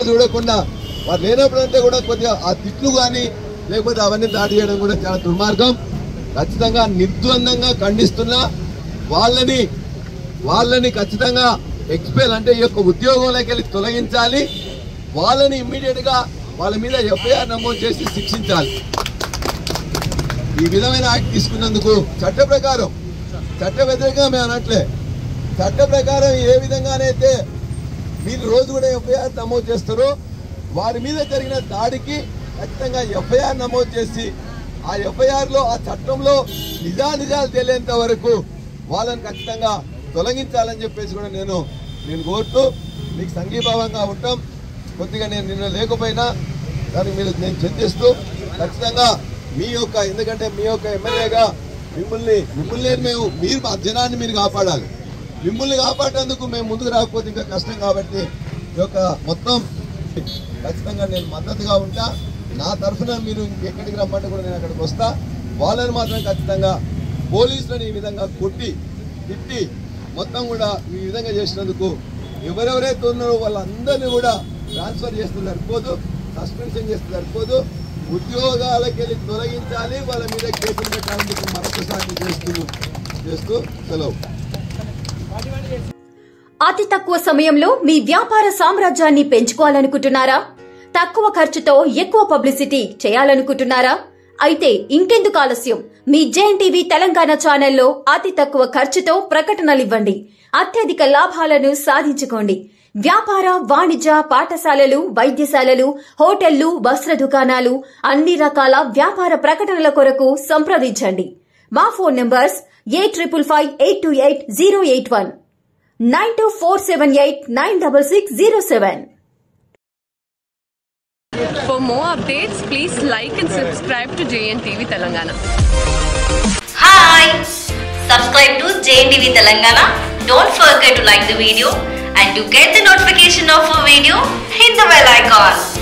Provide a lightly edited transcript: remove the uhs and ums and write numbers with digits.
చూడకుండా వారు లేనప్పుడంటే కూడా కొద్దిగా ఆ తిట్లు కానీ లేకపోతే అవన్నీ దాడి చేయడం కూడా చాలా దుర్మార్గం. ఖచ్చితంగా నిర్ద్వందంగా ఖండిస్తున్నా. వాళ్ళని ఖచ్చితంగా ఎక్స్పెల్ అంటే ఈ యొక్క ఉద్యోగంలోకి వెళ్ళి తొలగించాలి. వాళ్ళని ఇమ్మీడియట్ గా వాళ్ళ మీద ఎఫ్ఐఆర్ నమోదు చేసి శిక్షించాలి. ఈ విధమైన యాక్ట్ తీసుకున్నందుకు చట్ట వ్యతిరేకంగా మేము అనట్లే, చట్ట ప్రకారం ఏ విధంగానైతే మీరు రోజు కూడా ఎఫ్ఐఆర్ నమోదు చేస్తారో వారి మీద జరిగిన దాడికి ఖచ్చితంగా ఎఫ్ఐఆర్ నమోదు చేసి ఆ ఎఫ్ఐఆర్ లో ఆ చట్టంలో నిజాలు తెలియంత వరకు వాళ్ళని ఖచ్చితంగా తొలగించాలని చెప్పేసి కూడా నేను కోరుతూ మీకు సంఘీభావంగా ఉంటాం. కొద్దిగా నేను నిన్న లేకపోయినా దానికి నేను చింతిస్తూ ఖచ్చితంగా ఎందుకంటే మీ యొక్క ఎమ్మెల్యేగా మిమ్మల్ని మీరు మా జనాన్ని మీరు కాపాడాలి. మిమ్మల్ని కాపాడేందుకు మేము ముందుకు రాకపోతే ఇంకా కష్టం. కాబట్టి ఈ యొక్క మొత్తం ఖచ్చితంగా నేను మద్దతుగా ఉంటా. నా తరఫున మీరు ఎక్కడికి రమ్మంటే కూడా నేను అక్కడికి వస్తా. వాళ్ళని మాత్రం ఖచ్చితంగా పోలీసులను ఈ విధంగా కొట్టి తిట్టి మొత్తం కూడా ఈ విధంగా చేసినందుకు ఎవరెవరైతే ఉన్నారో వాళ్ళందరినీ కూడా ట్రాన్స్ఫర్ చేస్తే సరిపోదు, సస్పెన్షన్ చేస్తే సరిపోదు, ఉద్యోగాలకు వెళ్ళి తొలగించాలి. వాళ్ళ మీద కేసులు పెట్టడానికి మరొకసారి చేస్తూ సెలవు. అతి తక్కువ సమయంలో మీ వ్యాపార సామ్రాజ్యాన్ని పెంచుకోవాలనుకుంటున్నారా? తక్కువ ఖర్చుతో ఎక్కువ పబ్లిసిటీ చేయాలనుకుంటున్నారా? అయితే ఇంకెందుకు ఆలస్యం? మీ జేఎన్టీవీ తెలంగాణ ఛానల్లో అతి తక్కువ ఖర్చుతో ప్రకటనలివ్వండి. అత్యధిక లాభాలను సాధించుకోండి. వ్యాపార, వాణిజ్య, పాఠశాలలు, వైద్యశాలలు, హోటళ్లు, వస్త్ర దుకాణాలు, అన్ని రకాల వ్యాపార ప్రకటనల కొరకు సంప్రదించండి. మా phone numbers 8558288081 9247896607. For more updates, please like and subscribe to JNTV Telangana. Hi! Subscribe to JNTV Telangana. Don't forget to like the video and to get the notification of a video, hit the bell icon.